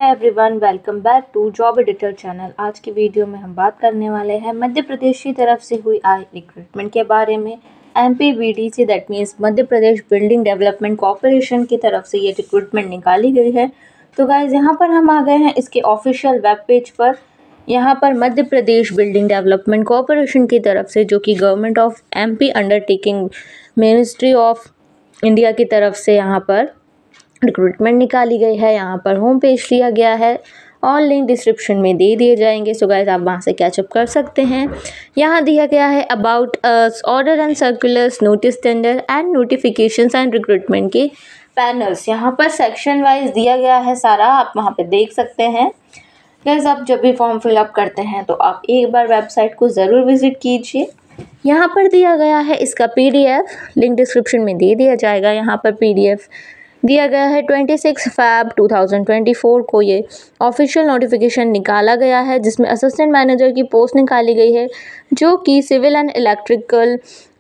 Hi everyone, welcome back to job editor channel. आज की video में हम बात करने वाले हैं मध्य प्रदेश की तरफ से हुई आई रिक्रूटमेंट के बारे में। MPBDC that means Madhya Pradesh building development corporation की तरफ से ये रिक्रूटमेंट निकाली गई है। तो गाइज यहाँ पर हम आ गए हैं इसके ऑफिशियल वेब पेज पर। यहाँ पर Madhya Pradesh building development corporation की तरफ से, जो कि government of MP undertaking ministry of India की तरफ से यहाँ पर रिक्रूटमेंट निकाली गई है। यहाँ पर होम पेज दिया गया है और लिंक डिस्क्रिप्शन में दे दिए जाएंगे। सो गाइस आप वहाँ से कैचअप कर सकते हैं। यहाँ दिया गया है about us, order and circulars, notice tender and notifications and recruitment के पैनल्स। यहाँ पर सेक्शन वाइज दिया गया है सारा, आप वहाँ पे देख सकते हैं। गाइस आप जब भी फॉर्म फिलअप करते हैं तो आप एक बार वेबसाइट को ज़रूर विजिट कीजिए। यहाँ पर दिया गया है इसका PDF, लिंक डिस्क्रिप्शन में दे दिया जाएगा। यहाँ पर PDF दिया गया है 26 Feb 2024 को ये ऑफिशियल नोटिफिकेशन निकाला गया है, जिसमें असिस्टेंट मैनेजर की पोस्ट निकाली गई है, जो कि सिविल एंड इलेक्ट्रिकल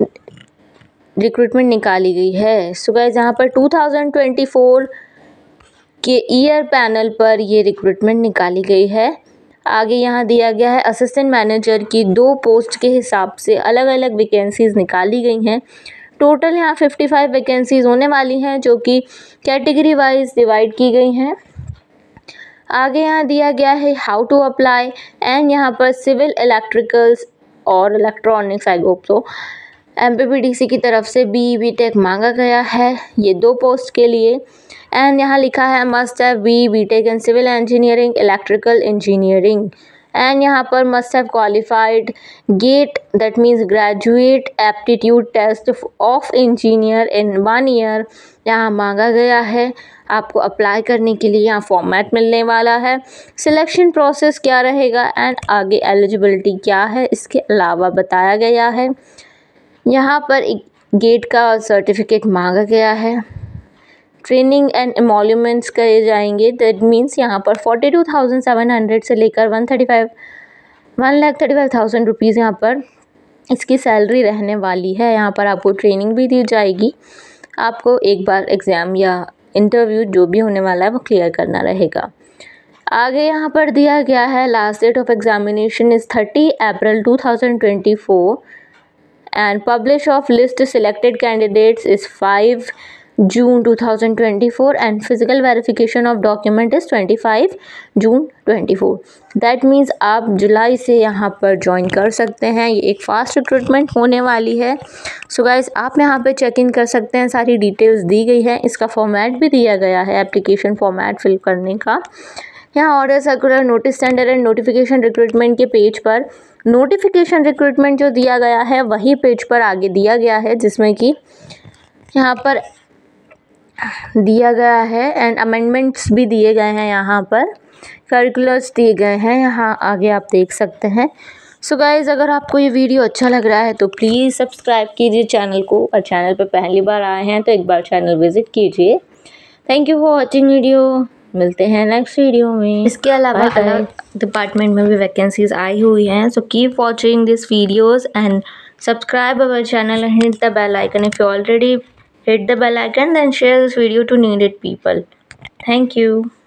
रिक्रूटमेंट निकाली गई है। सो गाइस यहाँ पर 2024 के ईयर पैनल पर ये रिक्रूटमेंट निकाली गई है। आगे यहाँ दिया गया है असिस्टेंट मैनेजर की 2 पोस्ट के हिसाब से अलग अलग वैकेंसीज निकाली गई हैं। टोटल यहाँ 55 वैकेंसीज होने वाली हैं, जो कि कैटेगरी वाइज डिवाइड की गई हैं। आगे यहाँ दिया गया है हाउ टू अप्लाई एंड यहाँ पर सिविल, इलेक्ट्रिकल्स और electronics I hope so MPBDC की तरफ से BE/BTech मांगा गया है ये 2 पोस्ट के लिए। एंड यहाँ लिखा है must have BE/BTech in civil engineering, electrical engineering. And यहाँ पर must have qualified GATE that means graduate aptitude test of engineer in 1 year यहाँ मांगा गया है। आपको अप्लाई करने के लिए यहाँ फॉर्मेट मिलने वाला है, सिलेक्शन प्रोसेस क्या रहेगा एंड आगे एलिजिबिलिटी क्या है इसके अलावा बताया गया है। यहाँ पर एक गेट का सर्टिफिकेट मांगा गया है। ट्रेनिंग एंड एमोल्यूमेंट्स करे जाएंगे, दैट मीन्स यहाँ पर 42,700 से लेकर 1,35,000 रुपीज़ यहाँ पर इसकी सैलरी रहने वाली है। यहाँ पर आपको ट्रेनिंग भी दी जाएगी। आपको एक बार एग्ज़ाम या इंटरव्यू जो भी होने वाला है वो क्लियर करना रहेगा। आगे यहाँ पर दिया गया है last date of examination is 30 April 2024 and publish of list selected candidates is 5 June 2024 and physical verification of document is 25 June 24। That means आप जुलाई से यहाँ पर ज्वाइन कर सकते हैं। ये एक फास्ट रिक्रूटमेंट होने वाली है। सो गाइस आप यहाँ पे चेक इन कर सकते हैं, सारी डिटेल्स दी गई है। इसका फॉर्मेट भी दिया गया है एप्लीकेशन फॉर्मेट फिल करने का। यहाँ order, circular, notice tender and notification recruitment के पेज पर नोटिफिकेशन रिक्रूटमेंट जो दिया गया है वही पेज पर आगे दिया गया है, जिसमें कि यहाँ पर दिया गया है एंड अमेंडमेंट्स भी दिए गए हैं। यहाँ पर सर्कुलर्स दिए गए हैं, यहाँ आगे आप देख सकते हैं। सो गाइज़ अगर आपको ये वीडियो अच्छा लग रहा है तो प्लीज़ सब्सक्राइब कीजिए चैनल को, और चैनल पर पहली बार आए हैं तो एक बार चैनल विजिट कीजिए। Thank you for watching video. मिलते हैं नेक्स्ट वीडियो में। इसके अलावा अलग डिपार्टमेंट में भी वैकेंसीज आई हुई हैं। So keep watching this videos and subscribe our channel and hit the bell icon if you already hit the bell icon, then share this video to needed people. Thank you.